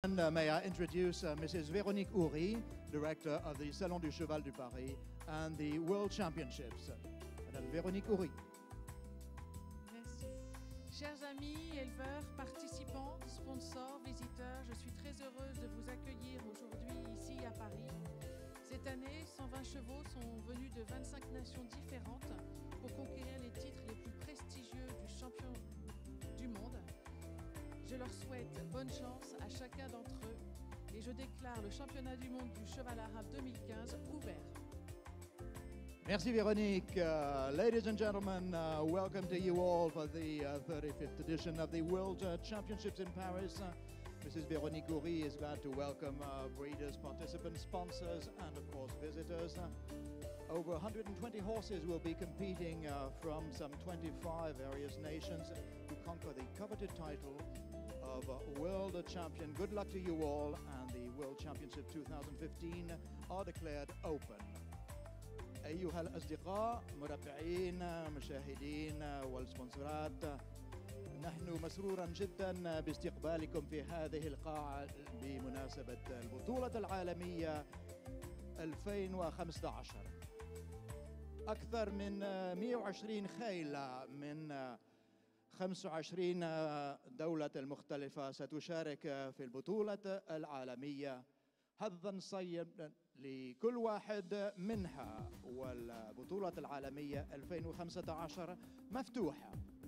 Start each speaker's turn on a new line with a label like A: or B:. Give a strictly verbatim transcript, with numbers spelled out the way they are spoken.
A: May I introduce uh, Missus Véronique Houry, Director of the Salon du Cheval du Paris and the World Championships. Madame Véronique Houry.
B: Merci. Chers amis, éleveurs, participants, sponsors, visiteurs, je suis très heureuse de vous accueillir aujourd'hui ici à Paris. Cette année, cent vingt chevaux sont venus de vingt-cinq nations différentes pour conquérir les titres les plus prestigieux du champion du monde. Je leur souhaite bonne chance à chacun d'entre eux et je déclare le championnat du monde du cheval arabe deux mille quinze ouvert.
A: Merci Véronique. Uh, ladies and gentlemen, uh, welcome to you all for the uh, thirty-fifth edition of the World uh, Championships in Paris. Uh, Missus Véronique Houry is glad to welcome uh, breeders, participants, sponsors, and of course visitors. Uh, over one hundred twenty horses will be competing uh, from some twenty-five various nations to conquer the coveted title of uh, World Champion. Good luck to you all, and the World Championship twenty fifteen are declared open. أيها الأصدقاء مربعين مشاهدين والسبونسرات، نحن مسرورا جدا باستقبالكم في هذه القاعة بمناسبة البطولة العالمية ألفين وخمسة عشر. أكثر من مئة وعشرين خيل من خمسة وعشرين دولة المختلفة ستشارك في البطولة العالمية، حظا صيبا لكل واحد منها، والبطولة العالمية ألفين وخمسة عشر مفتوحة